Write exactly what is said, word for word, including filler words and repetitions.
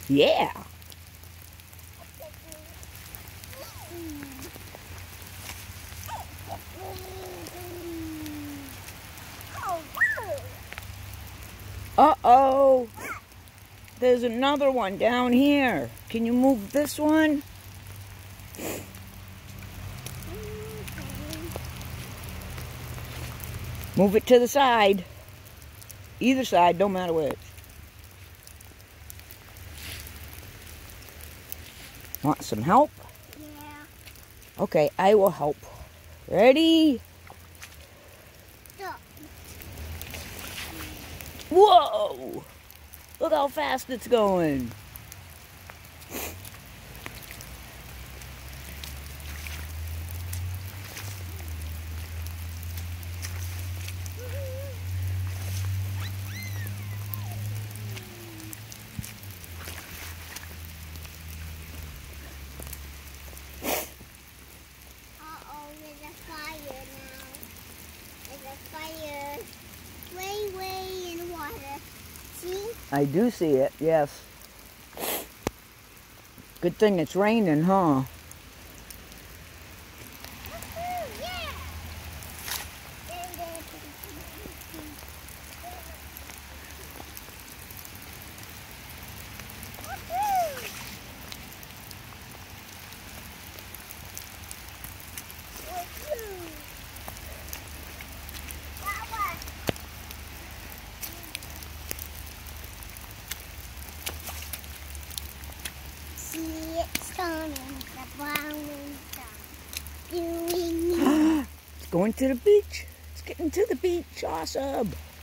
Yeah. Uh-oh. There's another one down here. Can you move this one? Move it to the side. Either side, don't matter which. Want some help? Yeah. Okay, I will help. Ready? Stop. Whoa! Look how fast it's going. Uh-oh, there's a fire now. There's a fire way, way in water. See? I do see it, yes. Good thing it's raining, huh? Yeah. See, it's turning the brown and doing. It's going to the beach. It's getting to the beach. Awesome.